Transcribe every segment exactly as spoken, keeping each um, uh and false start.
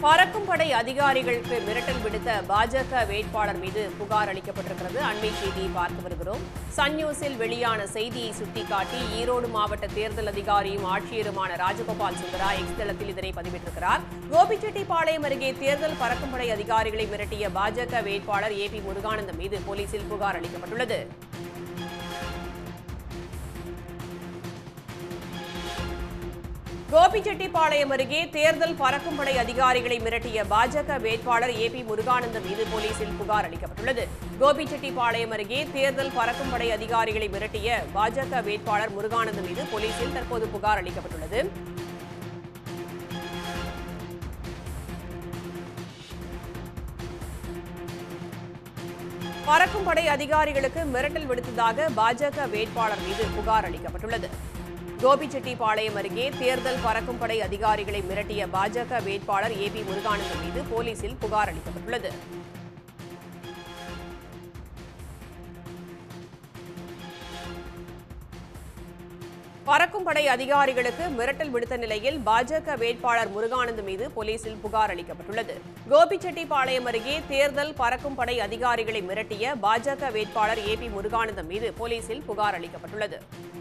பறக்கும் படை அதிகாரிகளுக்கு மிரட்டல் விடுத்த பாஜக வேட்பாளர் மீது புகார் அளிக்கப்பட்டிருக்கிறது. அண்மை செய்தியை பார்த்து வருகிறோம். சன் நியூஸில் வெளியான செய்தியை சுட்டிக்காட்டி ஈரோடு மாவட்ட தேர்தல் அதிகாரியும் ஆட்சியருமான ராஜகோபால் சுந்தரா எக்ஸ் தளத்தில் இதனை பதிவிட்டிருக்கிறார். கோபிச்செட்டிப்பாளையம் அருகே தேர்தல் பறக்கும் படை அதிகாரிகளை மிரட்டிய பாஜக வேட்பாளர் ஏ பி முருகானந்தம் மீது போலீசில் புகார் அளிக்கப்பட்டுள்ளது. கோபிச்செட்டிப்பாளையம் அருகே தேர்தல் பறக்கும் படை அதிகாரிகளை மிரட்டிய பாஜக வேட்பாளர் ஏ பி முருகானந்தம் மீது போலீசில் புகார் அளிக்கப்பட்டுள்ளது. கோபிச்செட்டிப்பாளையம் அருகே தேர்தல் பறக்கும் படை அதிகாரிகளை மிரட்டிய பாஜக வேட்பாளர் முருகானந்தம் மீது போலீசில் தற்போது புகார் அளிக்கப்பட்டுள்ளது. பறக்கும் படை அதிகாரிகளுக்கு மிரட்டல் விடுத்ததாக பாஜக வேட்பாளர் மீது புகார் அளிக்கப்பட்டுள்ளது. கோபிச்செட்டிப்பாளையம் அருகே தேர்தல் பறக்கும் படை அதிகாரிகளை மிரட்டிய பாஜக வேட்பாளர் ஏ பி முருகானந்தம் மீது போலீசில் புகார் அளிக்கப்பட்டுள்ளது. பறக்கும் படை அதிகாரிகளுக்கு மிரட்டல் விடுத்த நிலையில் பாஜக வேட்பாளர் முருகானந்தம் மீது போலீசில் புகார் அளிக்கப்பட்டுள்ளது. கோபிச்செட்டிப்பாளையம் அருகே தேர்தல் பறக்கும் படை அதிகாரிகளை மிரட்டிய பாஜக வேட்பாளர் ஏ பி முருகானந்தம் மீது போலீசில் புகார் அளிக்கப்பட்டுள்ளது.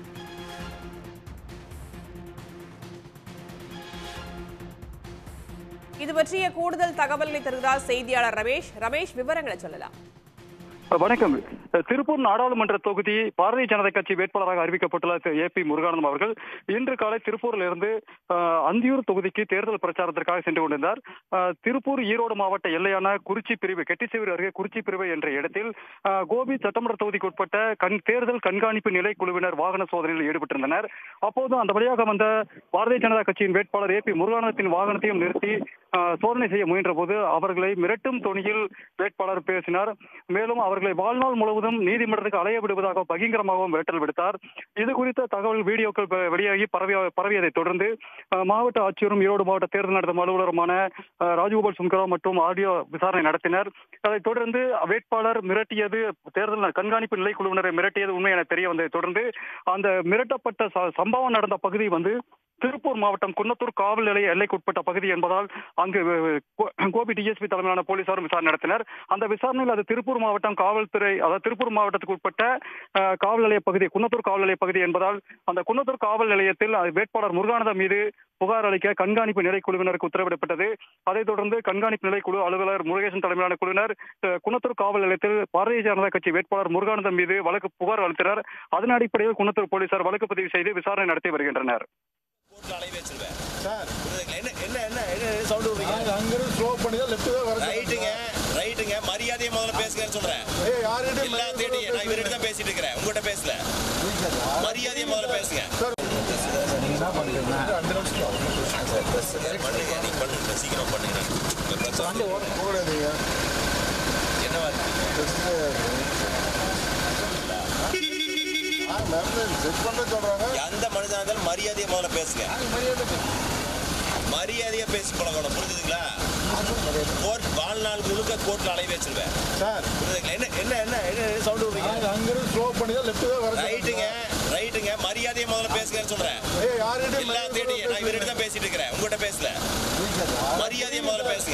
இது பற்றிய கூடுதல் தகவல்களை தருகிறார் செய்தியாளர் ரமேஷ். ரமேஷ், விவரங்களை சொல்லலாம். வணக்கம். திருப்பூர் நாடாளுமன்ற தொகுதி பாரதிய ஜனதா கட்சி வேட்பாளராக அறிவிக்கப்பட்டுள்ள ஏ பி முருகானந்தம் அவர்கள் இன்று காலை திருப்பூரில் இருந்து அந்தியூர் தொகுதிக்கு தேர்தல் பிரச்சாரத்திற்காக சென்று கொண்டிருந்தார். திருப்பூர் ஈரோடு மாவட்ட எல்லையான குறிச்சி பிரிவு கெட்டிச்சேரி அருகே குறிச்சி பிரிவு என்ற இடத்தில் கோபி சட்டமன்ற தொகுதிக்கு உட்பட்ட கண் தேர்தல் கண்காணிப்பு நிலை குழுவினர் வாகன சோதனையில் ஈடுபட்டிருந்தனர். அப்போது அந்த வழியாக வந்த பாரதிய ஜனதா கட்சியின் வேட்பாளர் ஏ பி முருகானந்தத்தின் வாகனத்தையும் நிறுத்தி சோதனை செய்ய முயன்ற போது அவர்களை மிரட்டும் தொனியில் வேட்பாளர் பேசினார். மேலும் அவர்களை வாழ்நாள் முழுவதும் நீதிமன்றத்துக்கு அலைய விடுவதாக பகிரங்கமாகவும் மிரட்டல் விடுத்தார். இது குறித்த தகவல் வீடியோக்கள் வெளியாகி பரவிய பரவியதை தொடர்ந்து மாவட்ட ஆட்சியரும் ஈரோடு மாவட்ட தேர்தல் நடத்தும் அலுவலருமான ராஜகோபால் சுந்தரா மற்றும் ஆடியோ விசாரணை நடத்தினர். அதைத் தொடர்ந்து வேட்பாளர் மிரட்டியது தேர்தல் கண்காணிப்பு நிலை குழுவினரை மிரட்டியது உண்மை என தெரிய வந்ததை தொடர்ந்து அந்த மிரட்டப்பட்ட சம்பவம் நடந்த பகுதி வந்து திருப்பூர் மாவட்டம் குன்னத்தூர் காவல் நிலைய எல்லைக்குட்பட்ட பகுதி என்பதால் அங்கு கோபி டிஎஸ்பி தலைமையிலான போலீசாரும் விசாரணை நடத்தினர். அந்த விசாரணையில் அது திருப்பூர் மாவட்டம் காவல்துறை, அதாவது திருப்பூர் மாவட்டத்துக்கு உட்பட்ட காவல் நிலைய பகுதி குன்னத்தூர் காவல் நிலைய பகுதி என்பதால் அந்த குன்னத்தூர் காவல் நிலையத்தில் வேட்பாளர் முருகானந்தம் மீது புகார் அளிக்க கண்காணிப்பு நிலை குழுவினருக்கு உத்தரவிடப்பட்டது. அதைத் தொடர்ந்து கண்காணிப்பு நிலை குழு அலுவலர் முருகேசன் தலைமையிலான குழுவினர் குன்னத்தூர் காவல் நிலையத்தில் பாரதிய ஜனதா கட்சி வேட்பாளர் முருகானந்தம் மீது வழக்கு புகார் அளித்தனர். அதன் அடிப்படையில் குன்னத்தூர் போலீசார் வழக்கு பதிவு செய்து விசாரணை நடத்தி வருகின்றனர். மரியாதையை முதல்ல பேசுகிறேன்னு சொல்றேன். இவர்கிட்ட தான் பேசிட்டு இருக்கிறேன், உங்ககிட்ட பேசல. மரியாதையை முதல்ல பேசுங்க. பண்ணுங்க, நீங்க பண்ணுங்க, சீக்கிரம் பண்ணுங்க. என்னவா எந்த மனிதனா இருந்தாலும் மரியாதையை முதல்ல பேசுங்க. மரியாதையா பேசி பழகணும், புரிஞ்சுதுங்களா? கோர்ட் வாழ்நாள் முழுக்க கோர்ட்ல அலைய வச்சிருவேன். என்ன என்ன என்ன சவுண்ட் விடுறீங்க? அங்கிருந்து ஸ்லோ பண்ணி தான் லெஃப்ட் தான் வரணும். ரைட்டுங்க ரைட்டுங்க மரியாதையை முதல்ல பேசுங்கன்னு சொல்றேன். எல்லாத்தையும் நான் இவர்கிட்ட தான் பேசிட்டு இருக்கிறேன், உங்ககிட்ட பேசல. மரியாதையை முதல்ல பேசுங்க.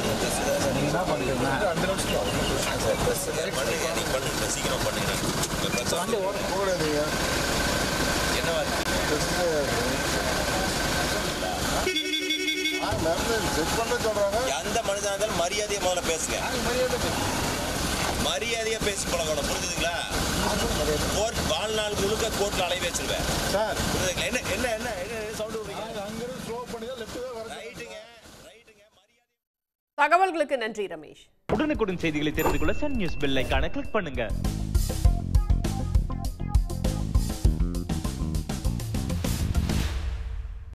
பண்ணுங்க, நீங்க பண்ணுங்க, சீக்கிரம் பண்ணுங்க. என்னவா எந்த மனிதனா இருந்தாலும் மரியாதையை முதல்ல பேசுங்க. மரியாதையா பேசி பழகணும், புரிஞ்சுதுங்களா? கோர்ட் வாழ்நாள் முழுக்க கோர்ட்ல அலைய வச்சிருவேன். என்ன என்ன என்ன சவுண்ட் விடுறீங்க? அங்கிருந்து ஸ்லோ பண்ணி தான் லெஃப்ட் தான் வரணும். ரைட்டுங்க ரைட்டுங்க மரியாதை. தகவல்களுக்கு நன்றி ரமேஷ். உடனுக்குடன் செய்திகளை தெரிந்து கொள்ள சன் நியூஸ் பெல் ஐகானை கிளிக் பண்ணுங்க.